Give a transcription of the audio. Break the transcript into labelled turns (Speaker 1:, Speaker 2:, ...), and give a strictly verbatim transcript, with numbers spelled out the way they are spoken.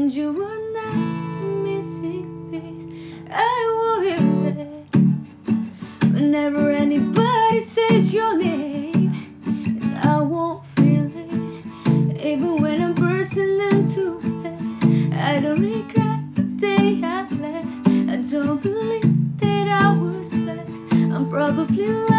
Speaker 1: and you were not the missing piece. I worry that whenever anybody says your name, I won't feel it. Even when I'm bursting into it, I don't regret the day I left. I don't believe that I was blessed. I'm probably lying.